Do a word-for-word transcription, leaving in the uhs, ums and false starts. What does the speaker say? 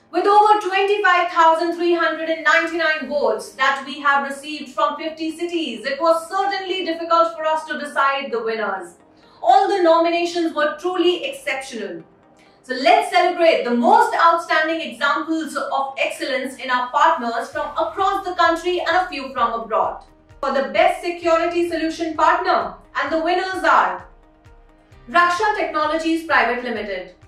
With over twenty-five thousand three hundred ninety-nine votes that we have received from fifty cities, it was certainly difficult for us to decide the winners. All the nominations were truly exceptional. So let's celebrate the most outstanding examples of excellence in our partners from across the country and a few from abroad. For the best security solution partner, and the winners are Raksha Technologies Private Limited,